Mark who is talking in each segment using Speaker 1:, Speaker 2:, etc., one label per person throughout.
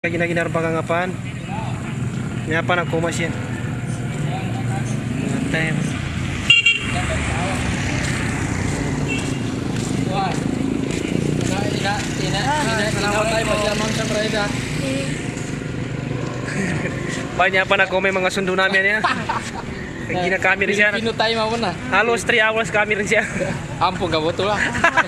Speaker 1: Lagi pangangapan. Nyapa nak kumas yan. Tem. Banyak pa na kami mga sundo namin ya. Gina kami rin siya.
Speaker 2: Pino tayo mawon na.
Speaker 1: Halos 3 hours kami rin siya.
Speaker 2: Ampun ka betul lah.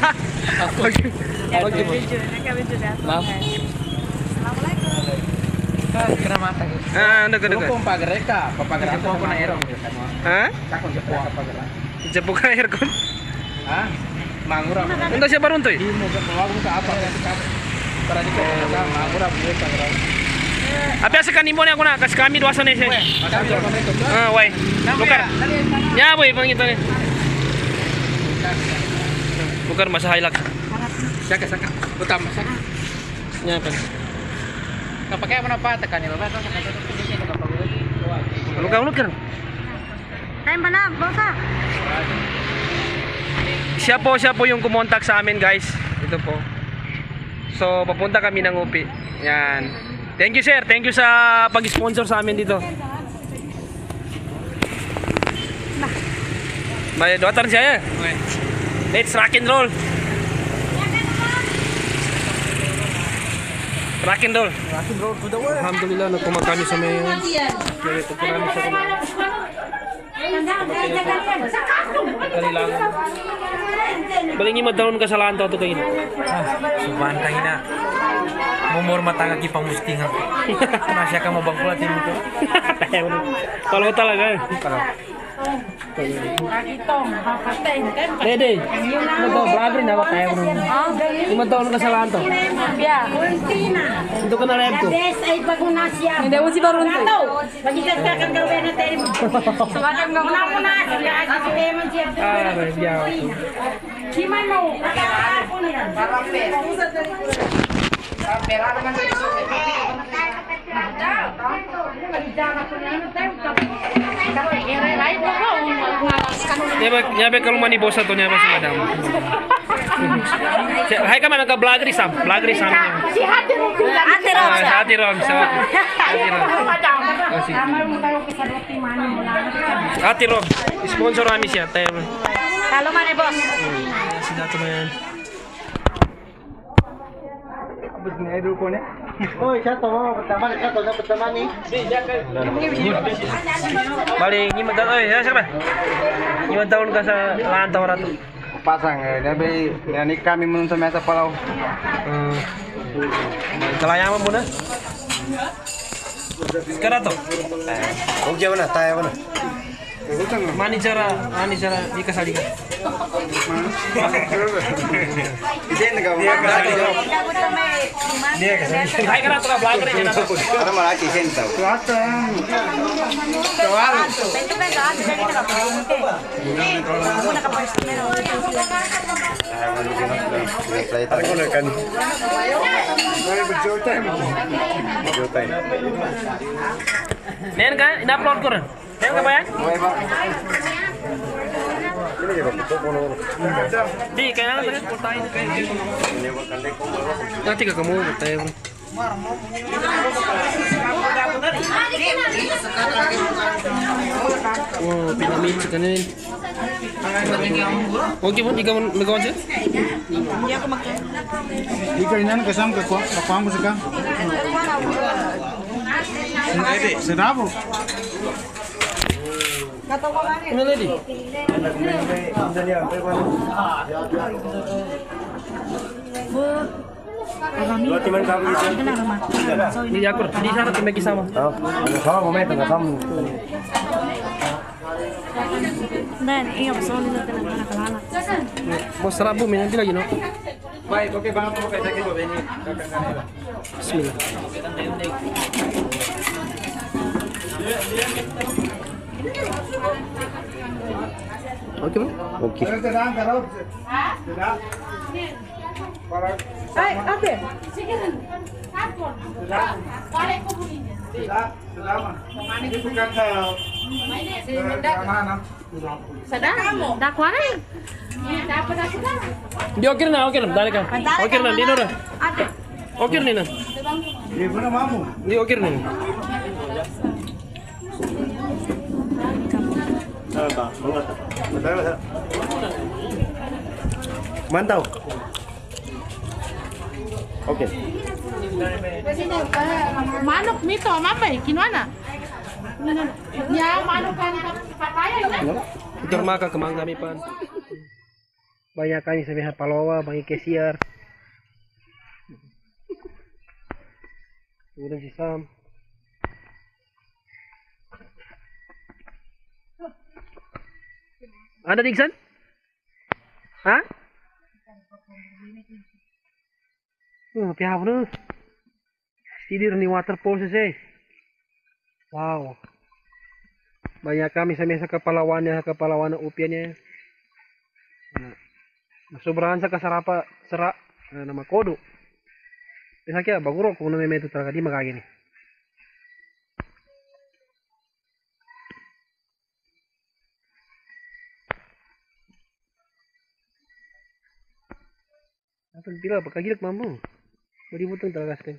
Speaker 2: Kena mata gitu.
Speaker 1: Dekat.
Speaker 2: Kung pagareka, papagareka ko na aircon.
Speaker 1: Ha?
Speaker 2: Kakon sa puwa pagareka.
Speaker 1: Jepuk ka aircon.
Speaker 2: Ha? Mangura.
Speaker 1: Ito siya barun to eh.
Speaker 2: Di mo ka mawag ka apa para di ka mangura buat pagareka.
Speaker 1: Apa sa kanimo ni ako na kas kami dua sana siya. Wai. Bukan. Ya boy pang ito ni. Bukan masa hilak.
Speaker 2: Saka. Utama saka.
Speaker 1: Ya pan.
Speaker 2: Kapag mo na patakan ni baba.
Speaker 1: Ulog kan.
Speaker 3: Tayo ba na, bosa?
Speaker 1: Siya po yung kumontak sa amin guys. Ito po. So papunta kami ng UPI. Yan. Thank you sir. Thank you sa pag-sponsor sa amin dito. May dotan siya. Let's rock and roll. Rock and roll. Alhamdulillah nagkumag kami sa may kami sa kanilangan. Balingi madalon ka sa lantaw to kayo.
Speaker 2: Subantang ina. Mumur matanga ki pamustingan. Nasya ka mabangkulat din ito.
Speaker 1: Kalau talaga. Dede. Ito vlogger na ba tayo bro? Lima taon ka sa lantaw. Ito ka na live to.
Speaker 3: Hindi mo si Barun to. Magitas ka kang gawin na tayo mo. Sumakang gawin na muna. Kiman mo. Ako na yan.
Speaker 1: Nyabe kalau mani bosa to nyaba si madam. Hai ka man nagka-vlogger sam. Vlogger sam.
Speaker 3: Si Hati Rom.
Speaker 1: Hati Rom. Hati Rom. Sponsor kami siya.
Speaker 3: Kalau mana bos?
Speaker 1: Sila to man.
Speaker 2: Abis ni idol ko ni.
Speaker 4: Oh, satu pertama nih.
Speaker 1: Bali, 5 tahun. Ya, siapa? 5 tahun ka sa lantaw rato.
Speaker 4: Pasang, nabi ni kami menun sa mesa palau.
Speaker 1: Kalayaman mo na. Sekarang to.
Speaker 4: Oke mana? Tayo mana?
Speaker 1: Mani cara di kasali ka.
Speaker 4: Diyan ka.
Speaker 1: Dia kasali. Hai kana to vlogger ni na to.
Speaker 4: Ano malaki senta.
Speaker 1: Nen ka, ina-upload ko rin. Nen ka ba yan? Di, kailangan tayo pultahin kayo. Nanti ka kamu, tayo. Oh, pinamit sa kanin. Okay mo, di ka magawa siya?
Speaker 3: Hindi ako magkaya.
Speaker 4: Di ka inan kasam ka mo sa ka. Sedap.
Speaker 1: Ano lady? Hindi ako, hindi sana ito may kisama.
Speaker 4: Sama momento kasam.
Speaker 3: Dan, iya betul itu tenaga kalala.
Speaker 1: Mas Rabu, may nanti lagi no?
Speaker 2: Baik, oke banget mo kay sakit mo ini.
Speaker 1: Bismillah. Oke bang? Oke.
Speaker 3: Ay, ate. Sadar? Dakwa na
Speaker 1: Di okay na, dali ka. Okay na, dino na.
Speaker 3: Ate.
Speaker 1: Okay rin na.
Speaker 4: Hindi ko na mamu.
Speaker 1: Hindi, okay rin.
Speaker 4: Mantau. Oke.
Speaker 3: Manok mito, mamay, kinuha na. Ya, manok kan papaya na.
Speaker 1: Ito maka kemang kami pan. Banyak kami sa mga palawa, mga kesiar. Udah si Sam. Ada Dixon? Hah? Pihak nu. Tidur nih waterfall sih. Wow. Banyak kami sa mesa kepalawan upiannya. Sobrahan sa kasarapa serak nama kodo. Bisa kya baguro kung may meto talaga di magagini. Atau bila pagkagilik mambo. Malibutang talaga sa kanya.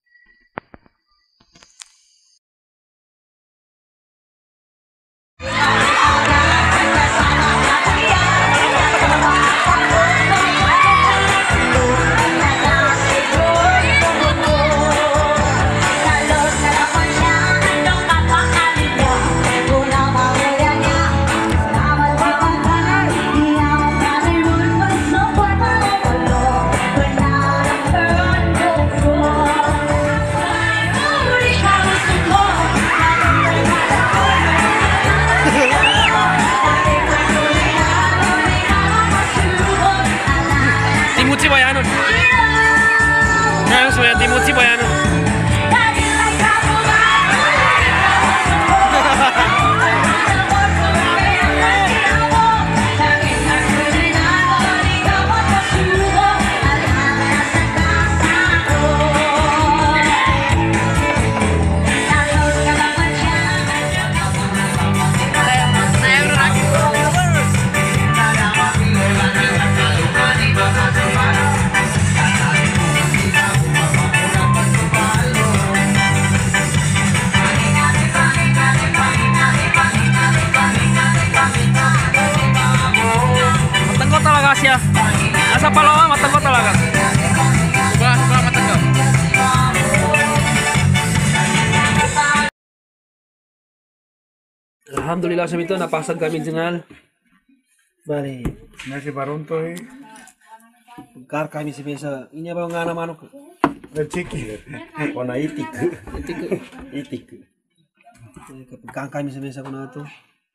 Speaker 1: Timothy Bayanon. Ngayon saya Timothy Bayanon. Siya. Nasa Palawan, matangko talaga. Sobrang matangko. Alhamdulillah sa ito, napasag kami jengal. Bali.
Speaker 4: Nasi barunto eh.
Speaker 1: Pagkar kami sa mesa. Inya ba nga naman ako?
Speaker 4: Chiki. Kona itik. Itik.
Speaker 1: Pagkar kami sa mesa ko na ito.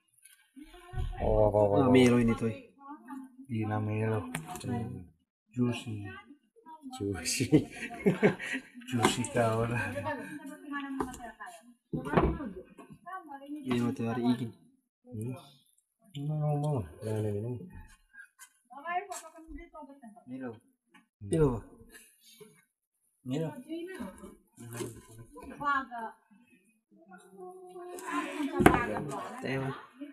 Speaker 4: Oh.
Speaker 1: Melo ini to eh.
Speaker 4: Di namelo. Juicy. Juicy ka wala.
Speaker 1: Ini mati hari ikin.
Speaker 4: Ngomong. Minum.
Speaker 1: Melo. Melo. Melo. Tema.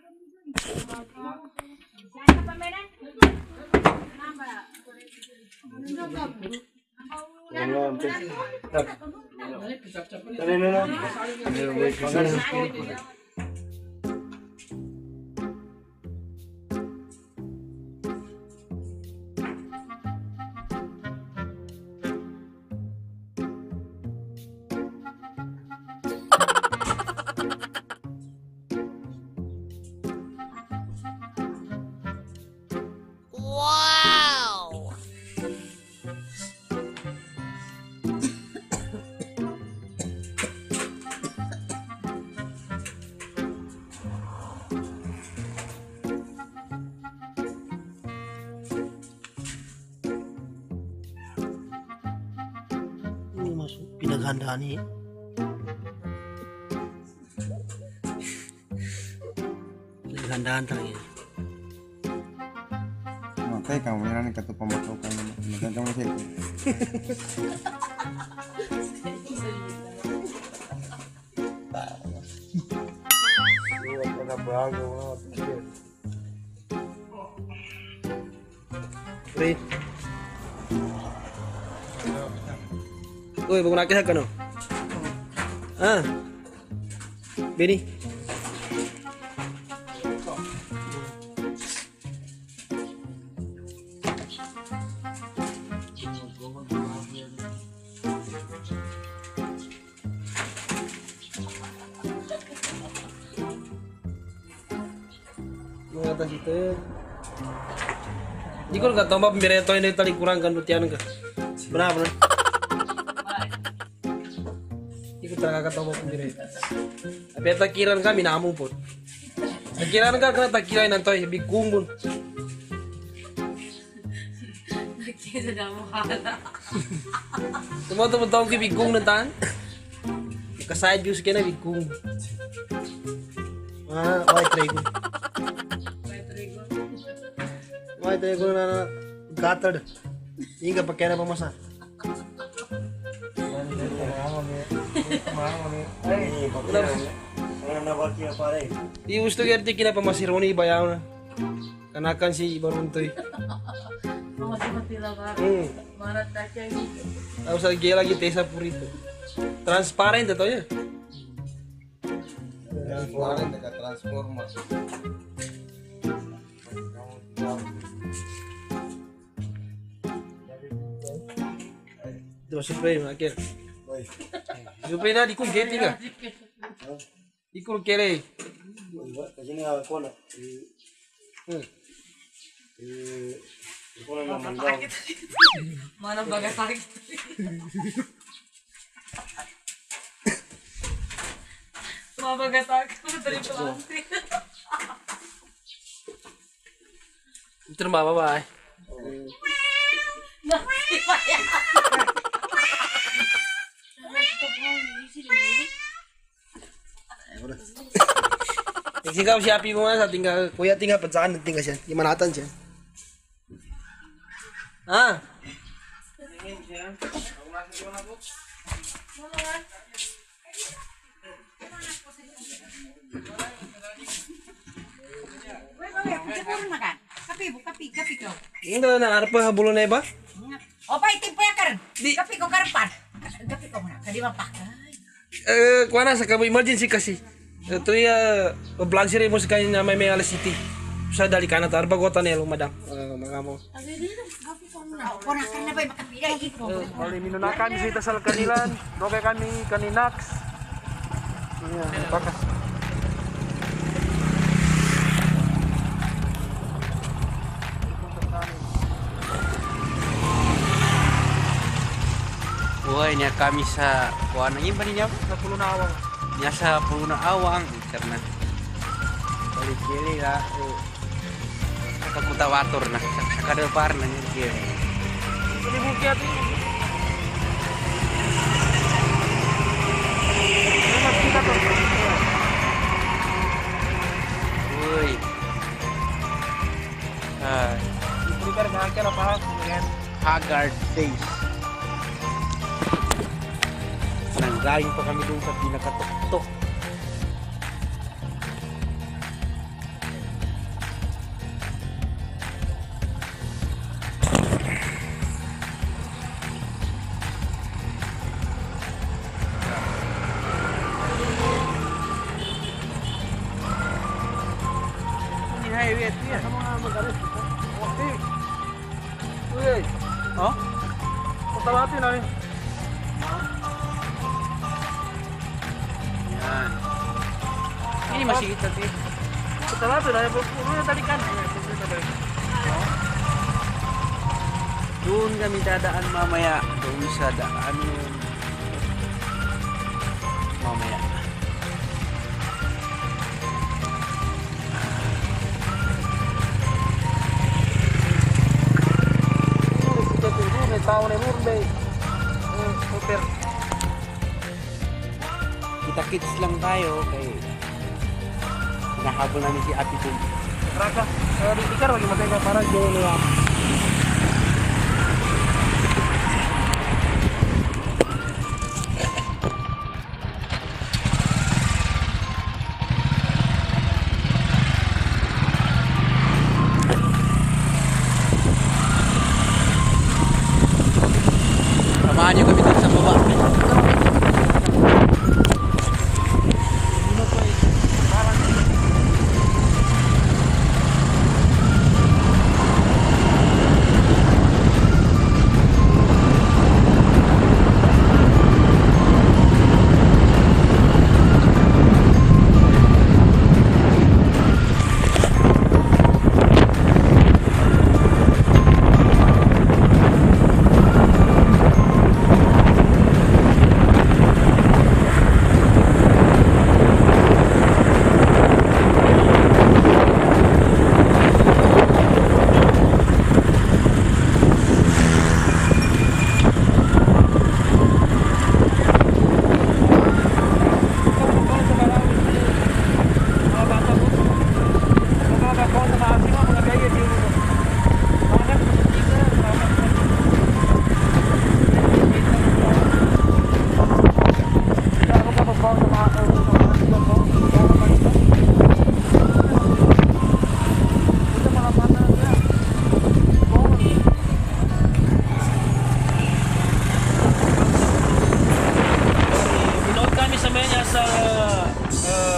Speaker 1: Pinaghandaan niya. Pinaghandaan talaga.
Speaker 4: Makanya kamu yang kata pemasukan macam macam itu.
Speaker 1: Wait. Koy, bago nakisag ka no? Ah. Bini. Mga atas itu. Di ko nggak tahu apa pemberian ini tadi kurang kan lutian ka. Benar benar. Ikut terangkat tahu apa pemberian. Tapi takiran kami namu pun. Takiran ka kena takiran nanti bikung pun. Semua teman-teman ke bikung nanti. Kasai jus kena bikung. Ah, white dragon. White dragon na gatad. Inga pakai apa masa? Di gusto gerti kina pamasironi bayaw na. Kanakan si Baruntoy. Ako sa gila lagi tesa purito. Transparent ito ya.
Speaker 4: Transparent dekat transformer.
Speaker 1: Ito supray makir. Supray na di ko geti ka. Di ko kere.
Speaker 4: Kasi nga ako na. Ako na naman daw.
Speaker 3: Mana bagas sakit. Mga bagas sakit. Dari plastik.
Speaker 1: Ito na bababa eh. Ikaw si Api mo nga sa tinggal, kuya tinggal pecahan tinggal siya, gimanatan siya. Ah.
Speaker 3: Kapi ko.
Speaker 1: Hindi na harap pa bulo na iba?
Speaker 3: O pa itim pa yakar.
Speaker 1: Di-
Speaker 3: Kapi ko karpan. Kapi ko muna. Kadi mapakai.
Speaker 1: Kuha na sa kabo emergency kasi. Ito yung vlog siri mo sa kanya na may alas city. Sa dali ka na tar bagota nelo madam. Mga mo.
Speaker 3: O na kana ba makapilay ito.
Speaker 1: Kali minunakan sa itasal kanilan, doke kami kaninax. Iya, bakas.
Speaker 2: Buhay niya kami sa kuha na yun ba niya?
Speaker 1: Sa pulo na awang.
Speaker 2: Niya sa puno na awang karena balik kiri lah kakutawator na sa kadapar na niya kiri.
Speaker 1: Ini bukit ini.
Speaker 2: Uy.
Speaker 1: Diberikan ngakir apa dengan
Speaker 2: Haggard Days. Nanggaling pa kami doon sa pinakatuktok. Ini highway itu ya?
Speaker 1: Uy,
Speaker 2: Oh?
Speaker 1: patalatin na rin.
Speaker 2: Yan. Ini masih kita sih.
Speaker 1: Patalatin na rin. Pulo na talikan.
Speaker 2: Doon kami dadaan mamaya. Doon sa daan yun. Mamaya.
Speaker 1: May tao na murbe. Super.
Speaker 2: Kita-kits lang tayo kay nahabol namin si Ate Jun.
Speaker 1: Raka, di tikar lagi matay para jauh niya.
Speaker 2: Samahan niyo kami dun sa baba.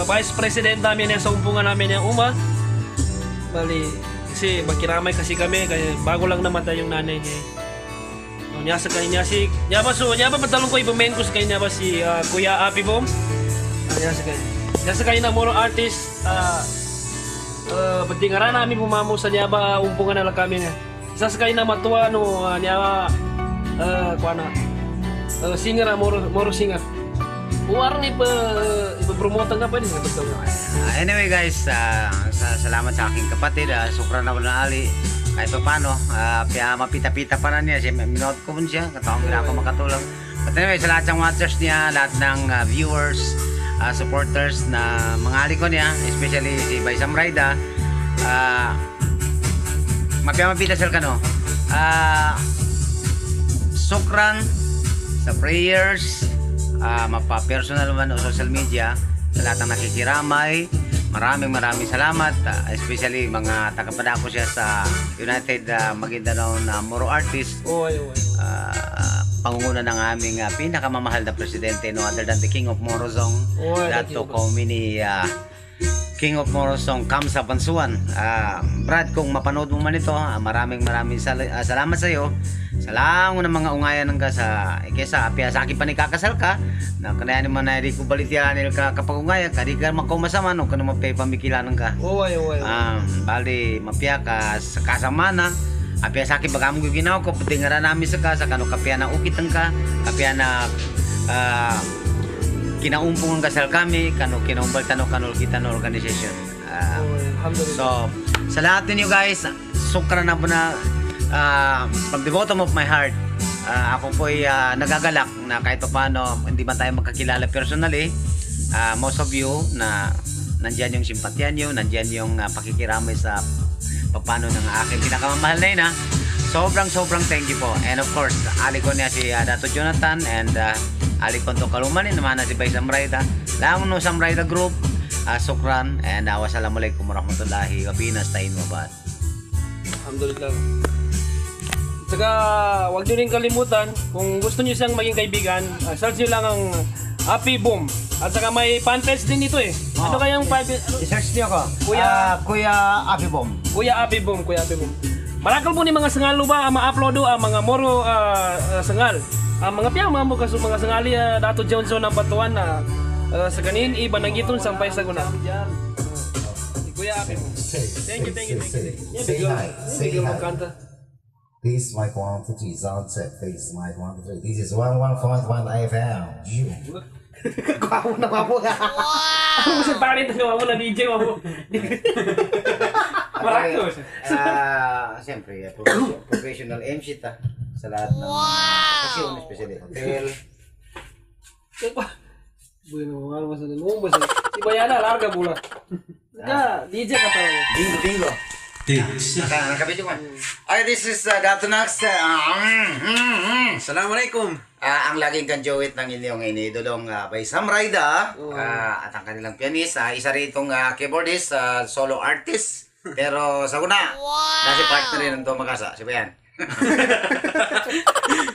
Speaker 1: vice president namin yan sa umpungan namin yung Uma. Bali, kasi magkiramay kasi kami, kaya bago lang namatay yung nanay niya. So, niya sa kanya si, niya ba patalong ko ibang ko sa kanya ba si Kuya Api Bom? Niya sa kanya na moro artist, pati nga rin namin pumamo sa niya ba umpungan na lang kami niya. Isa sa kanya na matuwa, no, niya, singer, moro singer. Uwarang ipapromote nga pa din.
Speaker 5: Anyway guys, salamat sa aking kapatid. Sukran na wala ali. Kahit pa paano, kaya mapita-pita pa na niya. Minood ko po siya. Kataong gina ako makatulong. But anyway, sa lahat ng watchers niya, lahat ng viewers, supporters na mga ali ko niya, especially si Baysam Raida, mapita sila ka no. Sukran sa prayers, mapa-personal man o social media, sa lahat ng nakikiramay, maraming salamat, especially mga tagapadako siya sa United Maguindanao na Moro Artist, pangunguna ng aming pinakamamahal na presidente, no other than the King of Morozong, Dato Komini King of Morozong, Kamsa Bansuan. Brad, kung mapanood mo man ito, maraming salamat sa iyo. Salang ng mga ungayan ng ka sa kesa apya sa akin pa ni kakasal ka na kanayan mo na di ko balitian nil ka kapag ungayan ka di ka makumasama no kano mapay pamikilan ka. Bali mapya ka sa kasamana apya sa akin bagam ko ginaw ko pati nga nami sa kasa kano kapya na ukit ka kapya na kinaumpong ang kasal kami kano kinaumbal tano kano kita no organization. So sa lahat ninyo guys, sukran na po na from the bottom of my heart, ako po'y nagagalak na kahit pa paano hindi man tayo magkakilala personally, most of you na nandyan yung simpatya nyo, nandyan yung pakikiramay sa paano ng aking pinakamamahal na ina. Sobrang thank you po. And of course, ali ko niya si Dato Jonathan and ali ko to kalumanin naman na si Baysam Raida. Lang no Samraida Group, sukran and wassalamualaikum warahmatullahi wabarakatuh.
Speaker 1: Alhamdulillah. Saka huwag nyo rin kalimutan, kung gusto nyo siyang maging kaibigan, search nyo lang ang Api Boom. At saka may fan page din dito eh. Ano kayang
Speaker 5: I-search niyo ako. Kuya Api Bom.
Speaker 1: Kuya Api Boom. Marakal po ni mga sangalo ba ang ma-upload ang mga moro sangal. Ang mga piyang mga sangali Dato Johnson ang patuan na sa kanin iba nang giton sampay sa guna. Kuya Api Boom. Thank you.
Speaker 6: Say hi. Say hi.
Speaker 1: Magkanta.
Speaker 6: This is Mike 123 sound check. This is Mike 123. This is 11.1 FM.
Speaker 1: Kamu na mo. Ako mo sa parin na mo na DJ mo. Marakos.
Speaker 5: Siyempre, professional MC ta sa lahat ng occasion, especially hotel.
Speaker 1: Bueno, ano ba sa mo ba sa si Bayana larga bola. DJ ka tayo.
Speaker 5: Bingo. Nakabidyo ko. Ay, this is Dato Nax.
Speaker 2: Assalamualaikum.
Speaker 5: Ang laging kanjowit ng inyong inidolong Baysam Raida at ang kanilang pianist. Isa rin itong keyboardist, solo artist. Pero sa una, nasi partner rin ng Tomakasa. Si Bayan.